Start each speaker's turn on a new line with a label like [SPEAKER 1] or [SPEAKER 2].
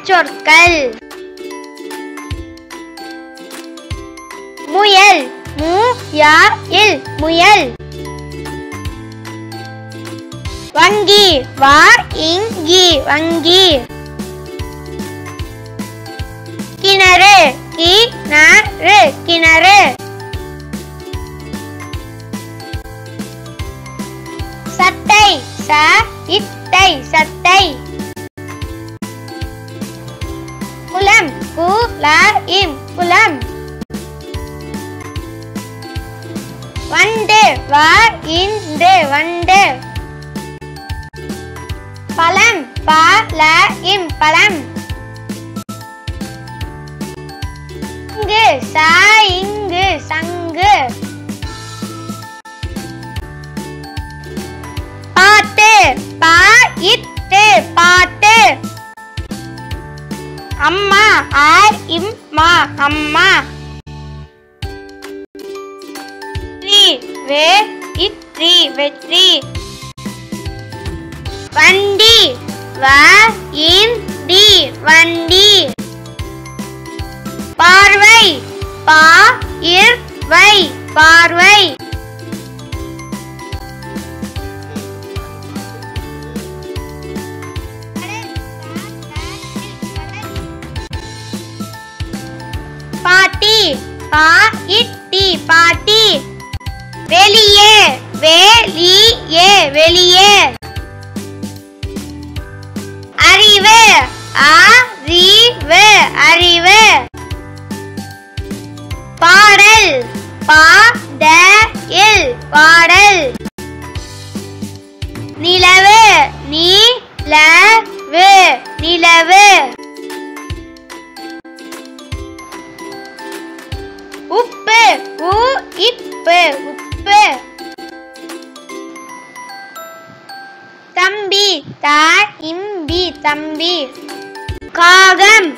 [SPEAKER 1] சொற்கள். முயல் முயல் முயல். வங்கி வங்கி வங்கி. கிணறு கிணறு கிணறு. சட்டை சட்டை சட்டை. குளம் குளம் குளம். வண்டு வண்டு வண்டு. பழம் பழம் பழம். சங்கு சங்கு. பாட்டு பாட்டு பாட்டு. அம்மா இம்மா அம்மா. வெற்றி வெற்றி. வண்டி வண்டி வண்டி. பார்வை பார்வை பார்வை. பாட்டி பாட்டி பாட்டி. வெளியே வெளியே வெளியே. அறிவு அறிவு அறிவு. பாடல் பாடல் பாடல். நிலவு நிலவு நிலவு. உப்பு உப்பு உப்பு. தம்பி தம்பி தம்பி. காகம்